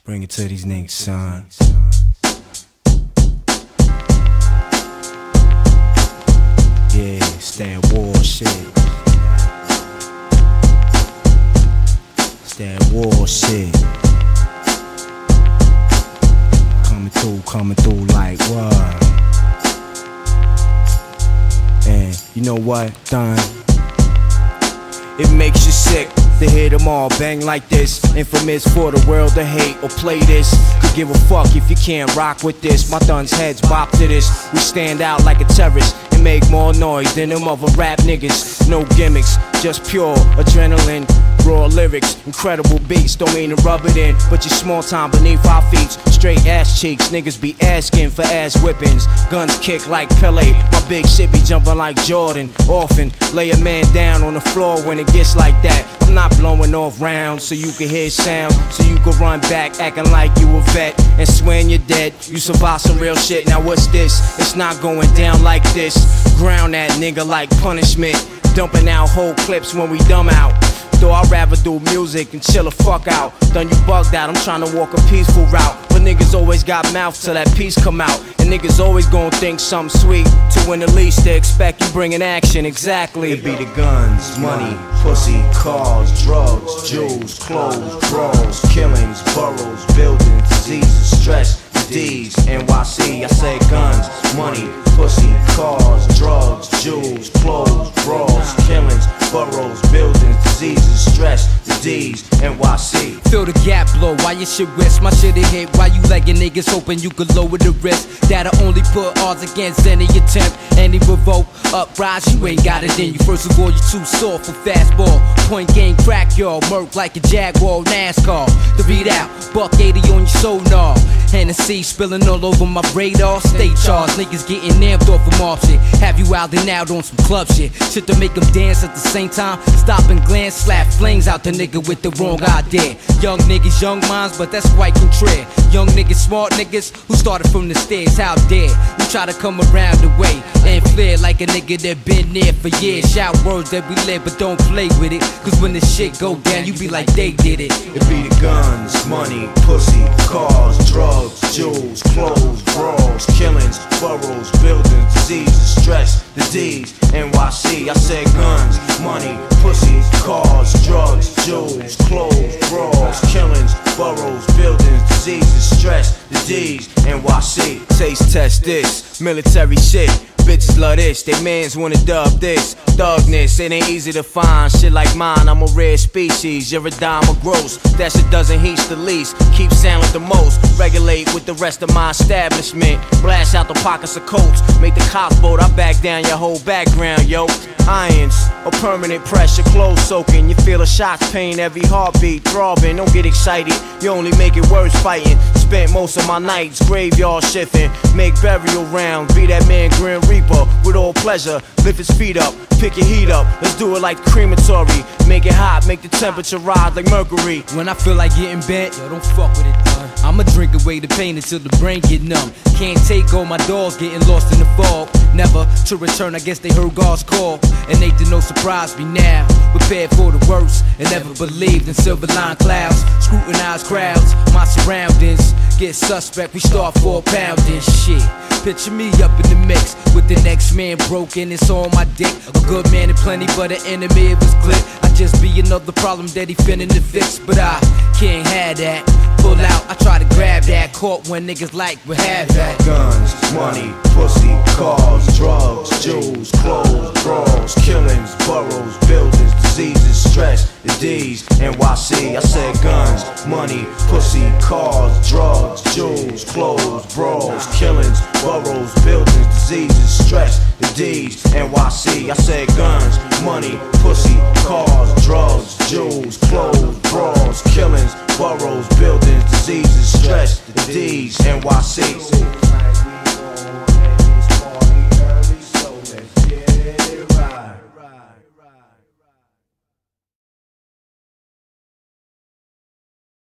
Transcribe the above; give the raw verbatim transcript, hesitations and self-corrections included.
Bring it to these niggas, son. Yeah, stand war shit. Stand war shit. Coming through, coming through like what? And you know what, done? It makes you sick to hear them all bang like this. Infamous for the world to hate or play this. Could give a fuck if you can't rock with this. My thuns heads bop to this. We stand out like a terrorist and make more noise than them other rap niggas. No gimmicks, just pure adrenaline. Raw lyrics, incredible beats, don't mean to rub it in, but you small time beneath our feet. Straight ass cheeks, niggas be asking for ass whippings. Guns kick like Pele, my big shit be jumping like Jordan. Often lay a man down on the floor when it gets like that. I'm not blowing off rounds so you can hear sound, so you can run back acting like you a vet and swearing you're dead. You survived some real shit, now what's this? It's not going down like this. Ground that nigga like punishment, dumping out whole clips when we dumb out. Though I'd rather do music and chill the fuck out. Done you bugged out, I'm trying to walk a peaceful route. But niggas always got mouth till that piece come out. And niggas always gon' think something sweet to win the least they expect you bringing action, exactly. It be the guns, money, pussy, cars, drugs, jewels, clothes, brawls, killings, boroughs, buildings, diseases, stress, the D's, N Y C. I say guns, money, pussy, cars, drugs, jewels, clothes, brawls, killings, boroughs, buildings, diseases, stress, the D's, N Y C. Feel the gap blow, why your shit west? My shit it hit, why you legging niggas hoping you could lower the risk? That'll only put odds against any attempt, any revolt, uprise, you ain't got it in you. First of all, you too soft for fastball. Point game crack, y'all, murk like a Jaguar, NASCAR. The read out, buck eighty on your sonar. Hennessy spilling all over my radar. Stay charged, niggas getting amped off of mob shit. Have you out and out on some club shit? Shit to make them dance at the same time. Stop and glance, slap flings out the nigga with the wrong idea. Young niggas, young minds, but that's quite contrary. Young niggas, smart niggas, who started from the stairs, how dare you try to come around the way and flare like a nigga that been there for years. Shout words that we live, but don't play with it, cause when the shit go down, you be like they did it. It be the guns, money, pussy, cars, drugs, jewels, clothes, brawls, killings, boroughs, buildings, diseases, stress, the D's, N Y C. I said guns, money, pussy, cars, drugs, jewels, clothes, brawls, killings, boroughs, buildings, diseases, stress, the D's, N Y C. Taste test this, military shit. Bitches love this, they mans wanna dub this. Thugness, it ain't easy to find shit like mine, I'm a rare species. You're a dime or gross, that shit doesn't heat the least. Keep sound the most, regulate with the rest of my establishment. Blast out the pockets of coats, make the cops boat, I back down your whole background, yo. Irons, or permanent pressure, clothes soaking. You feel a shock's pain, every heartbeat throbbing. Don't get excited, you only make it worse fighting. Spent most of my nights graveyard shifting. Make burial rounds, be that man Grim Reaper with all pleasure. Lift his feet up, pick your heat up. Let's do it like crematory. Make it hot, make the temperature rise like mercury. When I feel like getting bent, yo, don't fuck with it, done. I'ma drink away the pain until the brain get numb. Can't take all my dogs getting lost in the fog. Never to return, I guess they heard God's call. And they did no surprise me now. Prepared for the worst and never believed in silver line clouds. Scrutinize crowds, my surroundings. Get suspect, we start four pounding shit. Picture me up in the mix with the next man broken, it's on my dick. A good man and plenty, but an enemy of his clique. I just be another problem that he finna to fix, but I can't have that. Pull out, I try to grab that. Caught when niggas like we have that. Guns, money, pussy, cars, drugs, jewels, clothes, brawls, killings, boroughs, buildings, diseases, stress, the D's, N Y C. I said guns, money, pussy, cars, drugs, jewels, clothes, brawls, killings, boroughs, buildings, diseases, stress, the D's, N Y C. I said guns, money, pussy, cars, drugs, jewels, clothes, brawls, killings, boroughs, buildings, diseases, stress, the D's, N Y C.